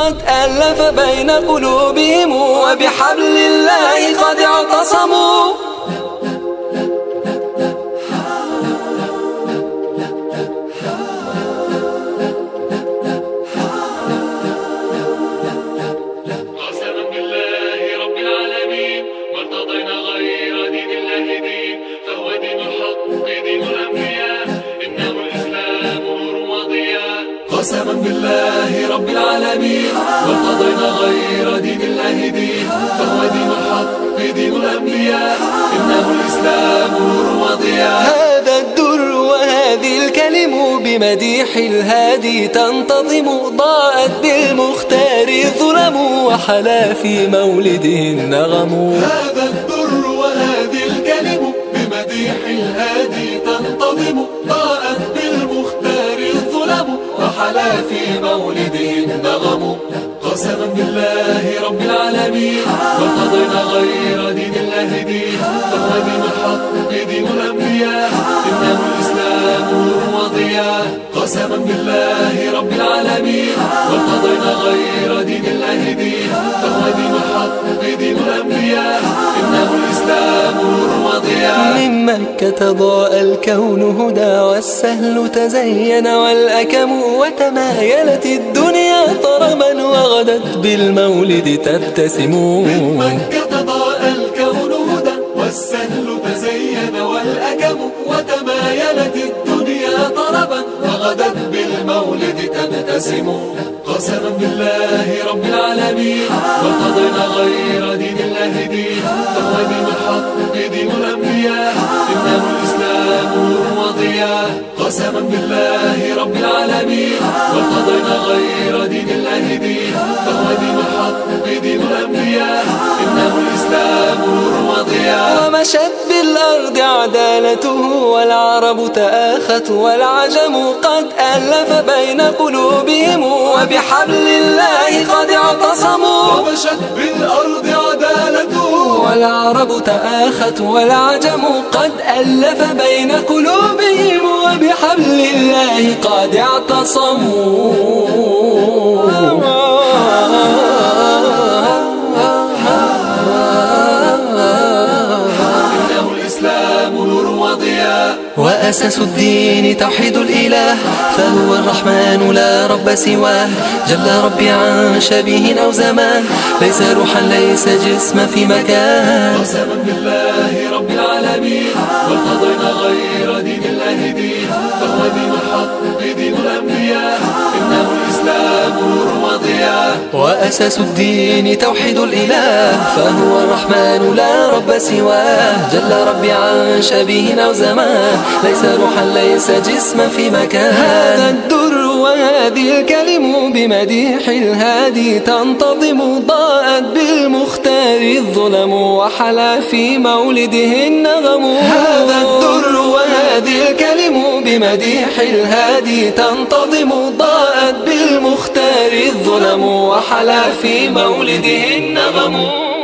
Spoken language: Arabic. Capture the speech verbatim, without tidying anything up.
قد ألف بين قلوبهم وبحبل الله قد اعتصموا. قسما بالله رب العالمين وارتضينا غير دين الله دين، فهو دين الحق دين الأنبياء، إنه الإسلام نور وضياء. هذا الدر وهذه الكلم بمديح الهادي تنتظم، ضاءت بالمختار الظلم وحلا في مولده النغم. هذا الدر وهذه الكلم بمديح الهادي تنتظم، ضاءت بالمختار الظلم وحلا في مولده النغم. قسما بالله رب العالمين وارتضينا غير دين الله دين، فهو دين الحق دين الأنبياء، إنه الإسلام نور وضياء. قسما بالله رب العالمين وارتضينا غير دين الله دين، فهو دين الحق دين الأنبياء، إنه الإسلام نور وضياء. من مكة ضاء الكون هدى والسهل تزين والأكم، وتمايلت الدنيا طربا وغدت بالمولد تبتسم. من مكة ضاء الكون هدى والسهل تزين والأكم، وتمايلت الدنيا طربا وغدت بالمولد تبتسم. قسما بالله رب العالمين وارتضينا غير دين الله دين، فهو دين الحق دين الأنبياء، إنه الإسلام نور وضياء. قسما بالله رب العالمين وارتضينا غير دين الله دين، فهو دين الحق دين الأنبياء، إنه الإسلام نور وضياء. ومشت بالأرض عدالته والعرب تآخت والعجم قد ألف بين قلوبهم وبحبل الله قد اعتصموا. ومشت بالأرض عدالته والعرب تآخت والعجم قد ألف بين قلوبهم وبحبل الله قد اعتصموا. وأساس الدين توحيد الإله، فهو الرحمن لا رب سواه، جل ربي عن شبيه أو زمان، ليس روحا ليس جسما في مكان. قسما بالله رب العالمين وارتضينا غير دين الله دين، فهو دين الحق دين الأنبياء، إنه الإسلام نور وضياء. وأساس الدين توحيد الإله، فهو الرحمن لا رب سواه، جل ربي عن شبيه أو زمان، ليس روحا ليس جسما في مكان. هذا الدر وهذه الكلم بمديح الهادي تنتظم، ضاءت بالمختار الظلم وحلا في مولده النغم. هذا الدر وهذه الكلم بمديح الهادي تنتظم، ضاءت بالمختار الظلم وحلا في مولده النغم.